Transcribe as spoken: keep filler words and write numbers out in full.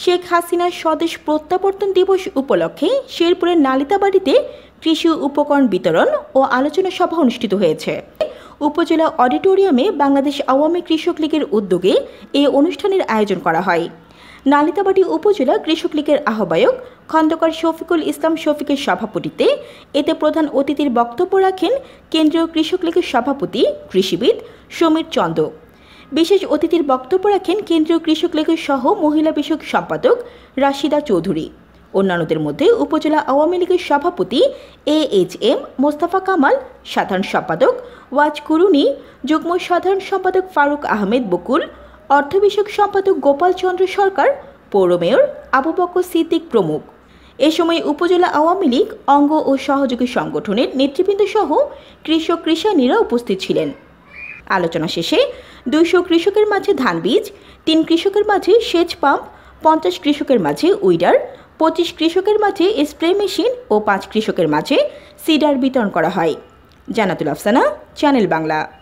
শেখ হাসিনার স্বদেশ প্রত্যাবর্তন দিবস উপলক্ষে শেরপুরের নালিতাবাড়িতে কৃষি উপকরণ বিতরণ ও আলোচনা সভা অনুষ্ঠিত হয়েছে। উপজেলা অডিটোরিয়ামে বাংলাদেশ আওয়ামী কৃষক লীগের উদ্যোগে এই অনুষ্ঠানের আয়োজন করা হয়। নালিতাবাড়ি উপজেলা কৃষক লীগের আহ্বায়ক খন্দকার শফিকুল ইসলাম শফিকের সভাপতিত্বে এতে প্রধান অতিথির বক্তব্য রাখেন কেন্দ্রীয় কৃষক লীগের সভাপতি কৃষিবিদ সমীর চন্দ। বিশেষ অতিথির বক্তব্য রাখেন কেন্দ্রীয় কৃষক লীগের সহ মহিলা বিষয়ক সম্পাদক রাশিদা চৌধুরী। অন্যান্যদের মধ্যে উপজেলা আওয়ামী লীগের সভাপতি A H M Mostafa Kamal, সাধারণ সম্পাদক ওয়াজ কুরুনি, যুগ্ম সাধারণ সম্পাদক ফারুক আহমেদ বকুল, অর্থ বিষয়ক সম্পাদক গোপাল চন্দ্র সরকার, পৌর মেয়র আবু বকর সিদ্দিক প্রমুখ। এ সময় উপজেলা আওয়ামী লীগ অঙ্গ ও সহযোগী সংগঠনের নেতৃবৃন্দ সহ কৃষক কৃষানীরা উপস্থিত ছিলেন। আলোচনা শেষে দুইশো কৃষকের মাঝে ধান বীজ, তিন কৃষকের মাঝে সেচ পাম্প, পঞ্চাশ কৃষকের মাঝে উইডার, পঁচিশ কৃষকের মাঝে স্প্রে মেশিন ও পাঁচ কৃষকের মাঝে সিডার বিতরণ করা হয়। জান্নাতুল আফসানা, চ্যানেল বাংলা।